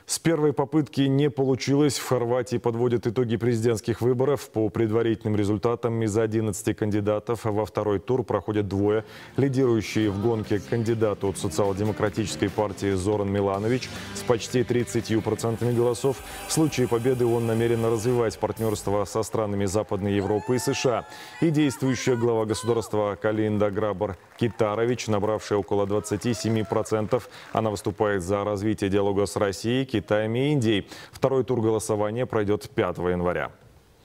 С первой попытки не получилось. В Хорватии подводят итоги президентских выборов. По предварительным результатам из 11 кандидатов во второй тур проходят двое. Лидирующий в гонке кандидат от социал-демократической партии Зоран Миланович с почти 30% голосов. В случае победы он намерен развивать партнерство со странами Западной Европы и США. И действующая глава государства Калинда Грабар-Китарович, набравшая около 27%. Она выступает за развитие диалога с Россией, Китаем и Индией. Второй тур голосования пройдет 5 января.